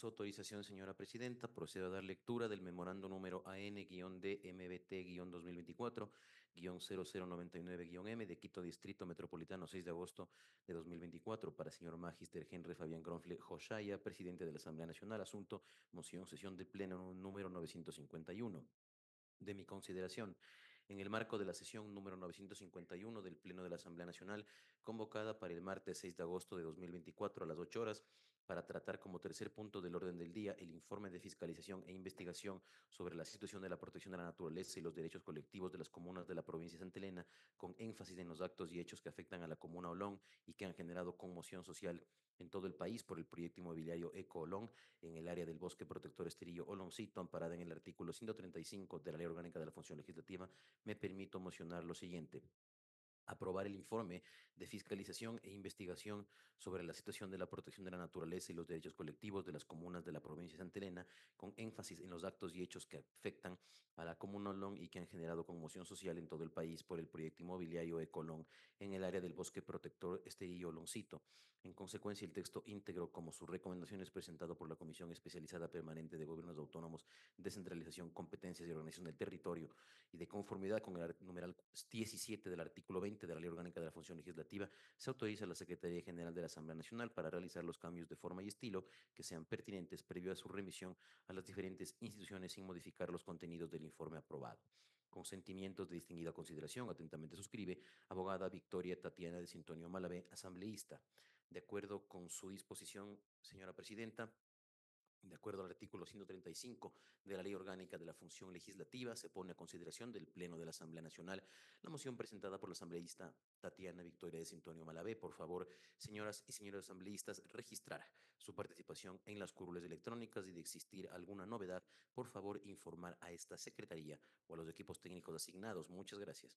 su autorización, señora presidenta, procedo a dar lectura del memorando número AN-DMBT-2024-0099-M de Quito Distrito Metropolitano 6 de agosto de 2024 para señor Magister Henry Fabián Gronfle Joshaya, presidente de la Asamblea Nacional, asunto, moción, sesión de pleno número 951. De mi consideración, en el marco de la sesión número 951 del Pleno de la Asamblea Nacional, convocada para el martes 6 de agosto de 2024 a las 8 horas, para tratar como tercer punto del orden del día el informe de fiscalización e investigación sobre la situación de la protección de la naturaleza y los derechos colectivos de las comunas de la provincia de Santa Elena, con énfasis en los actos y hechos que afectan a la comuna Olón y que han generado conmoción social en todo el país por el proyecto inmobiliario Eco Olón en el área del bosque protector Esterillo Oloncito, amparada en el artículo 135 de la Ley Orgánica de la Función Legislativa, me permito mocionar lo siguiente: aprobar el informe de fiscalización e investigación sobre la situación de la protección de la naturaleza y los derechos colectivos de las comunas de la provincia de Santa Elena, con énfasis en los actos y hechos que afectan a la comuna Olón y que han generado conmoción social en todo el país por el proyecto inmobiliario Ecolón en el área del bosque protector Esterillo Oloncito. En consecuencia, el texto íntegro, como sus recomendaciones presentado por la Comisión Especializada Permanente de Gobiernos Autónomos, Descentralización, Competencias y Organización del Territorio, y de conformidad con el numeral 17 del artículo 20 de la Ley Orgánica de la Función Legislativa, se autoriza a la Secretaría General de la Asamblea Nacional para realizar los cambios de forma y estilo que sean pertinentes previo a su remisión a las diferentes instituciones sin modificar los contenidos del informe aprobado. Con sentimientos de distinguida consideración, atentamente suscribe abogada Victoria Tatiana de Sintonio Malavé, asambleísta. De acuerdo con su disposición, señora presidenta, de acuerdo al artículo 135 de la Ley Orgánica de la Función Legislativa, se pone a consideración del Pleno de la Asamblea Nacional la moción presentada por la asambleísta Tatiana Victoria de Sintonio Malavé. Por favor, señoras y señores asambleístas, registrar su participación en las curules electrónicas y de existir alguna novedad, por favor, informar a esta secretaría o a los equipos técnicos asignados. Muchas gracias.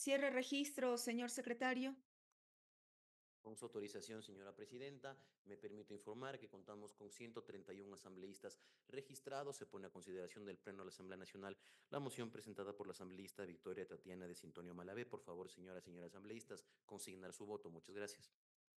Cierre registro, señor secretario. Con su autorización, señora presidenta, me permito informar que contamos con 131 asambleístas registrados. Se pone a consideración del Pleno de la Asamblea Nacional la moción presentada por la asambleísta Victoria Tatiana de Sintonio Malavé. Por favor, señoras y señores asambleístas, consignar su voto. Muchas gracias.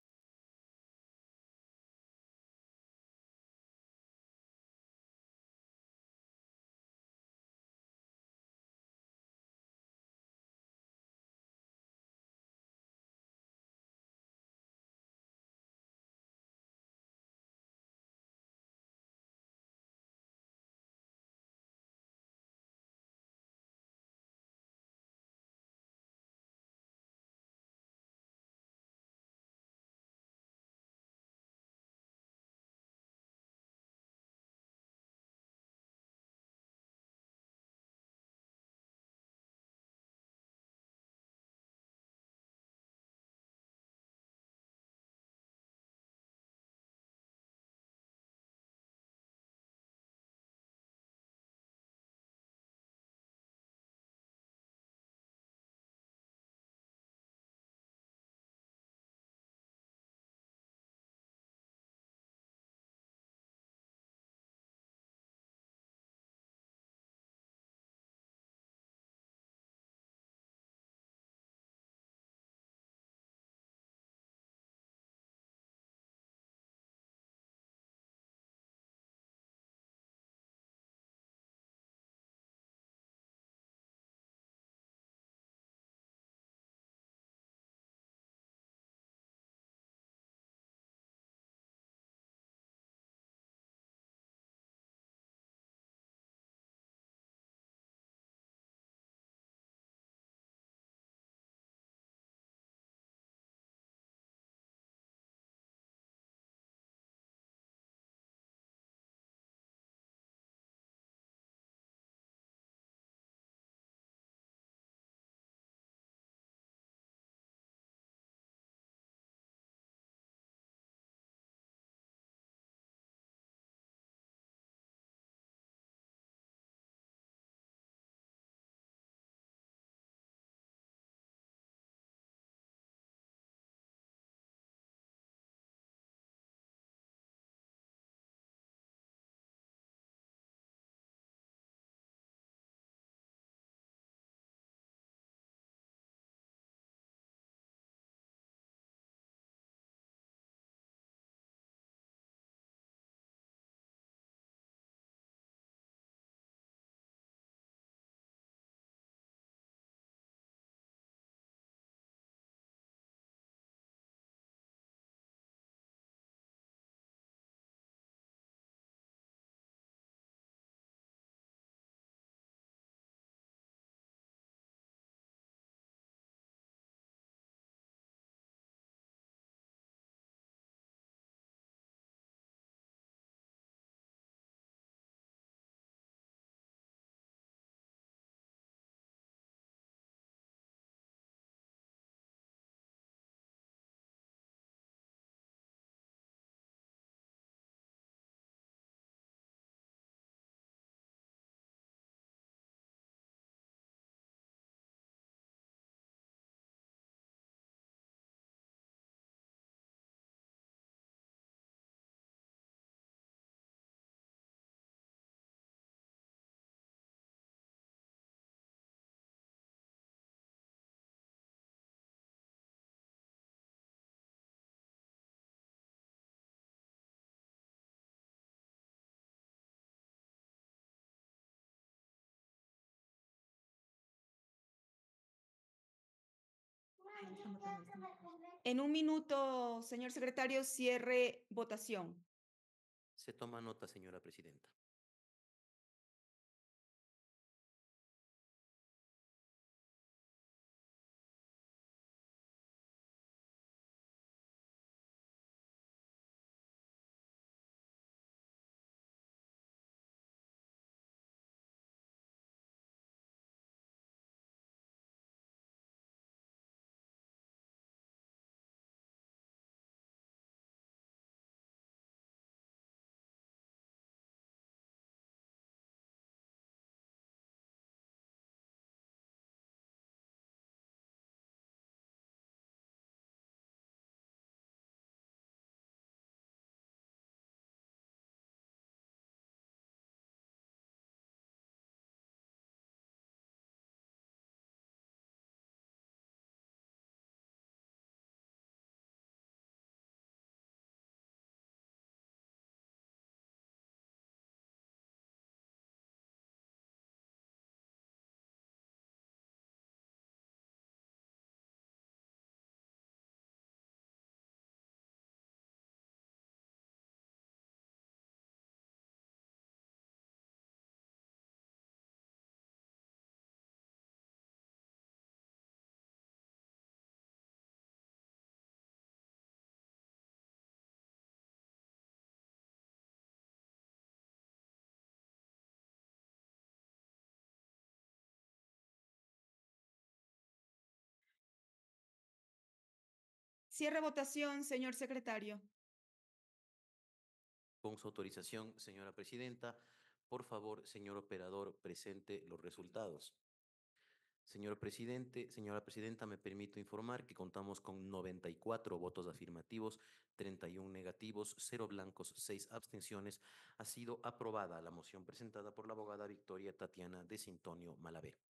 En un minuto, señor secretario, cierre votación. Se toma nota, señora presidenta. Cierre votación, señor secretario. Con su autorización, señora presidenta, por favor, señor operador, presente los resultados. Señor presidente, señora presidenta, me permito informar que contamos con 94 votos afirmativos, 31 negativos, 0 blancos, 6 abstenciones. Ha sido aprobada la moción presentada por la abogada Victoria Tatiana de Sintonio Malavé.